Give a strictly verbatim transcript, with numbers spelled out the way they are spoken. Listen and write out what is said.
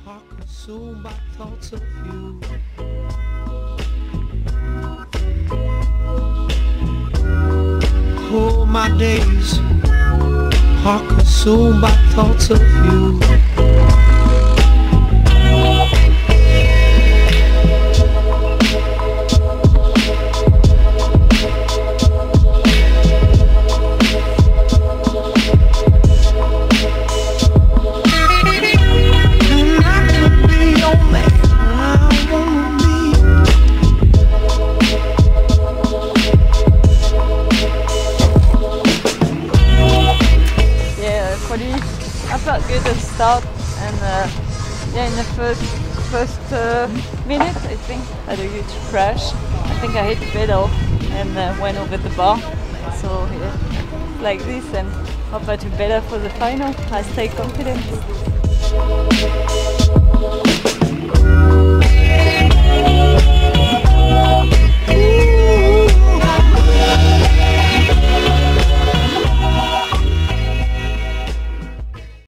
are consumed by thoughts of you. Oh, my days are consumed by thoughts of you. Quali, I felt good at the start, and uh, yeah, in the first first uh, minute, I think I had a huge crash. I think I hit the pedal and uh, went over the bar. So yeah, like this, and hope I do better for the final. I stay confident.